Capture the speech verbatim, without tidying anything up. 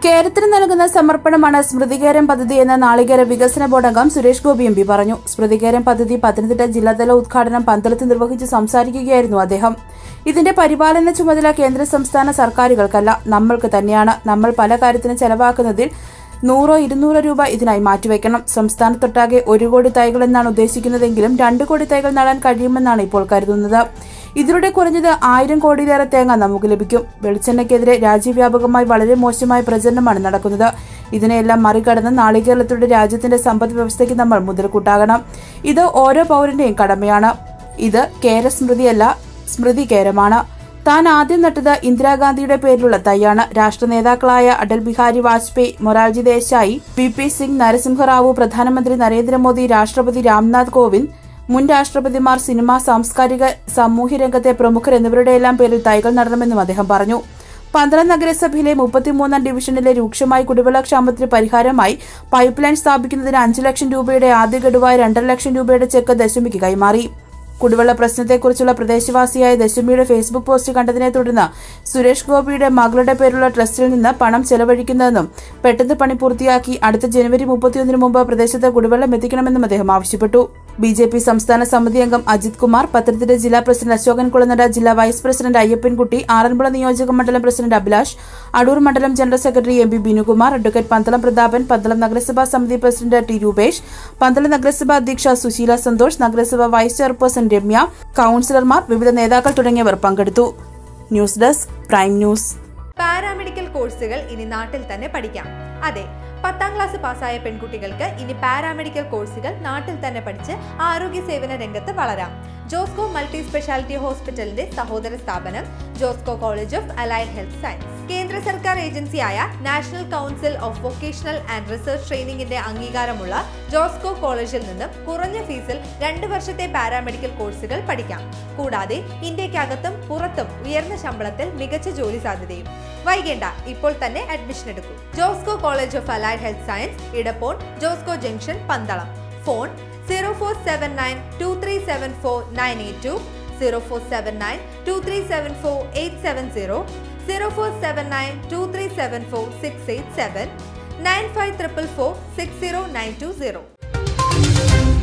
കേരളത്തിന് നൽകുന്ന സമർപ്പണമാണ് സ്മൃതികേരം പദ്ധതി എന്ന നാളികേര വികസന ബോർഡ് അംഗം സുരേഷ് ഗോപി എം പി പറഞ്ഞു. സ്മൃതികേരം പദ്ധതി പത്തനംതിട്ട ജില്ലാതല ഉദ്ഘാടനം പന്തളത്ത് നിർവഹിച്ച് സംസാരിക്കുകയായിരുന്നു അദ്ദേഹം. ഇതിന്റെ പരിപാലന ചുമതല കേന്ദ്ര സംസ്ഥാന സർക്കാരുകൾക്കല്ല, നമ്മൾക്ക് തന്നെയാണ്. നമ്മൾ പല കാര്യത്തിനും ചെലവാക്കുന്നതിൽ നൂറോ ഇരുന്നൂറോ രൂപ ഇതിനായി മാറ്റിവെക്കണം. സംസ്ഥാനത്തൊട്ടാകെ ഒരു കോടി തൈകൾ എന്നാണ് ഉദ്ദേശിക്കുന്നതെങ്കിലും രണ്ടു കോടി തൈകൾ നടാൻ കഴിയുമെന്നാണ് ഇപ്പോൾ കരുതുന്നത്. ഇതിലൂടെ കുറഞ്ഞത് ആയിരം കോടിയിലേറെ തേങ്ങ നമുക്ക് ലഭിക്കും. വെളിച്ചെണ്ണയ്ക്കെതിരെ രാജ്യവ്യാപകമായി വളരെ മോശമായ പ്രചരണമാണ് നടക്കുന്നത്. ഇതിനെയെല്ലാം മറികടന്ന് നാളികേരളത്തിലൂടെ രാജ്യത്തിന്റെ സമ്പദ് വ്യവസ്ഥയ്ക്ക് നമ്മൾ മുതൽക്കൂട്ടാകണം. ഇത് ഓരോ പൗരന്റെയും കടമയാണ്. ഇത് കേരസ്മൃതിയല്ല, സ്മൃതി കേരമാണ്. താൻ ആദ്യം നട്ടത് ഇന്ദിരാഗാന്ധിയുടെ പേരിലുള്ള തൈയാണ്. രാഷ്ട്ര നേതാക്കളായ അടൽ ബിഹാരി വാജ്പേയി, മൊറാർജി ദേശായി, പി പി സിംഗ്, നരസിംഹറാവു, പ്രധാനമന്ത്രി നരേന്ദ്രമോദി, രാഷ്ട്രപതി രാംനാഥ് കോവിന്ദ്, മുൻ രാഷ്ട്രപതിമാർ, സിനിമ, സാംസ്കാരിക, സാമൂഹ്യ രംഗത്തെ പ്രമുഖർ എന്നിവരുടെയെല്ലാം പേരിൽ തൈകൾ നടണമെന്നും അദ്ദേഹം പറഞ്ഞു. പന്തളം നഗരസഭയിലെ മുപ്പത്തിമൂന്നാം ഡിവിഷനിലെ രൂക്ഷമായ കുടിവെള്ള ക്ഷാമത്തിന് പരിഹാരമായി പൈപ്പ് ലൈൻ സ്ഥാപിക്കുന്നതിന് അഞ്ചു ലക്ഷം രൂപയുടെ ആദ്യ ഗഡുവായി രണ്ടര ലക്ഷം രൂപയുടെ ചെക്ക് ദശമിക്ക് കൈമാറി. കുടിവെള്ള പ്രശ്നത്തെക്കുറിച്ചുള്ള പ്രദേശവാസിയായ ദശമിയുടെ ഫേസ്ബുക്ക് പോസ്റ്റ് കണ്ടതിനെ തുടർന്ന് സുരേഷ് ഗോപിയുടെ മകളുടെ പേരുള്ള ട്രസ്റ്റിൽ നിന്ന് പണം ചെലവഴിക്കുന്നതെന്നും പെട്ടെന്ന് പണി പൂർത്തിയാക്കി അടുത്ത ജനുവരി മുപ്പത്തിയൊന്നിന് മുമ്പ് പ്രദേശത്ത് കുടിവെള്ളം എത്തിക്കണമെന്നും അദ്ദേഹം ആവശ്യപ്പെട്ടു. ബി ജെ പി സംസ്ഥാന സമിതി അംഗം അജിത് കുമാർ, പത്തനംതിട്ട ജില്ലാ പ്രസിഡന്റ് അശോകൻ കുളനട, ജില്ലാ വൈസ് പ്രസിഡന്റ് അയ്യപ്പൻകുട്ടി, ആറന്മുള നിയോജക മണ്ഡലം പ്രസിഡന്റ് അഭിലാഷ്, അടൂർ മണ്ഡലം general secretary M P Binukumar, advocate Pandalam Prathapan, Pandalam നഗരസഭാ സമിതി പ്രസിഡന്റ് ടി രൂപേഷ്, പന്തളം നഗരസഭാ അധ്യക്ഷ സുശീല സന്തോഷ്, നഗരസഭാ വൈസ് ചെയർപേഴ്സൺ രമ്യ, കൌൺസിലർമാർ, വിവിധ നേതാക്കൾ തുടങ്ങിയവർ പങ്കെടുത്തു. News desk prime news. Paramedical കോഴ്സുകൾ ഇനി നാട്ടിൽ തന്നെ പഠിക്കാം. അതെ, പത്താം ക്ലാസ് പാസ്സായ പെൺകുട്ടികൾക്ക് ഇനി പാരാമെഡിക്കൽ കോഴ്സുകൾ നാട്ടിൽ തന്നെ പഠിച്ച് ആരോഗ്യ സേവന രംഗത്ത് വളരാം. ജോസ്കോ മൾട്ടി സ്പെഷ്യാലിറ്റി ഹോസ്പിറ്റലിന്റെ സഹോദര സ്ഥാപനം Josco college of allied health science കേന്ദ്ര സർക്കാർ ഏജൻസിയായ national council of vocational and research ട്രെയിനിങ്ങിന്റെ അംഗീകാരമുള്ള ജോസ്കോ കോളേജിൽ നിന്നും കുറഞ്ഞ ഫീസിൽ രണ്ട് വർഷത്തെ പാരാമെഡിക്കൽ കോഴ്സുകൾ പഠിക്കാം. കൂടാതെ ഇന്ത്യക്കകത്തും പുറത്തും ഉയർന്ന ശമ്പളത്തിൽ മികച്ച ജോലി സാധ്യതയും. വൈകേണ്ട, ഇപ്പോൾ തന്നെ അഡ്മിഷൻ എടുക്കൂ. Josco college of allied health science, Edappon, Josco junction, Pandalam. Phone zero four seven nine two three seven four nine eight two, zero four seven nine two three seven four eight seven zero, zero four seven nine two three seven four six eight seven, nine five four four six zero nine two zero.